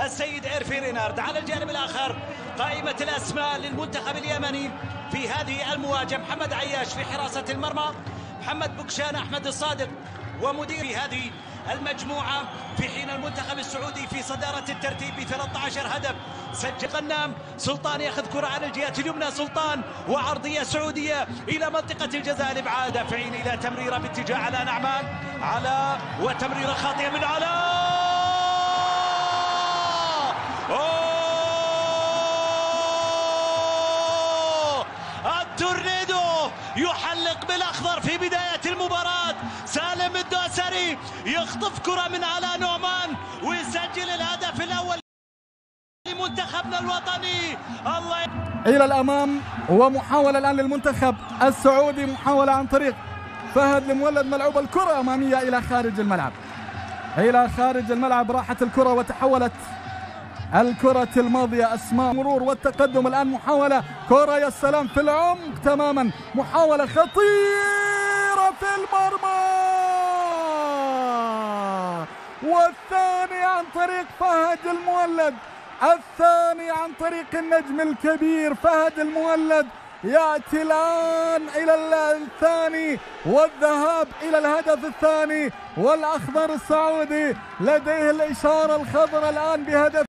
السيد إيرفي رينارد. على الجانب الآخر قائمة الأسماء للمنتخب اليمني في هذه المواجهة: محمد عياش في حراسة المرمى، محمد بوكشان، أحمد الصادق ومدير في هذه المجموعة، في حين المنتخب السعودي في صدارة الترتيب ب 13 هدف. سجل غنام. سلطان ياخذ كرة على الجهة اليمنى، سلطان وعرضية سعودية إلى منطقة الجزاء الإبعاد. دافعين إلى تمريرة باتجاه علاء نعمان، علاء وتمريرة خاطئة من علاء. التورنيدو يحلق بالاخضر في بدايه المباراه. سالم الدوسري يخطف كره من علاء نعمان ويسجل الهدف الاول لمنتخبنا الوطني. الله الى الامام، ومحاوله الان للمنتخب السعودي، محاوله عن طريق فهد المولد، ملعوب الكره اماميه الى خارج الملعب، الى خارج الملعب. راحت الكره وتحولت الكرة الماضية أسماء مرور والتقدم. الآن محاولة كرة، يا السلام، في العمق تماما، محاولة خطيرة في المرمى، والثاني عن طريق فهد المولد، الثاني عن طريق النجم الكبير فهد المولد. يأتي الآن إلى الثاني والذهاب إلى الهدف الثاني، والأخضر السعودي لديه الإشارة الخضراء الآن بهدف.